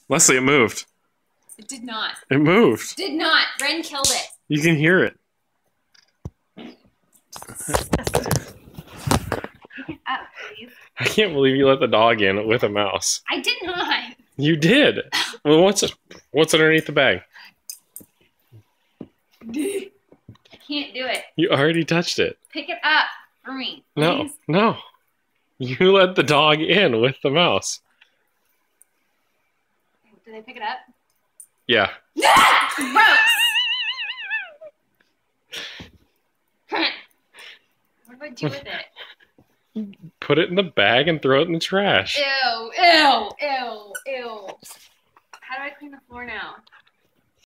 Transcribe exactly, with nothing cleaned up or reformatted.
Leslie, it moved. It did not. It moved. Did not. Ren killed it. You can hear it. Pick it up, please. I can't believe you let the dog in with a mouse. I did not. You did. Well, what's it? What's underneath the bag? I can't do it. You already touched it. Pick it up for me, please. No, no. You let the dog in with the mouse. Did I pick it up? Yeah. Gross! What do I do with it? Put it in the bag and throw it in the trash. Ew, ew, ew, ew. How do I clean the floor now?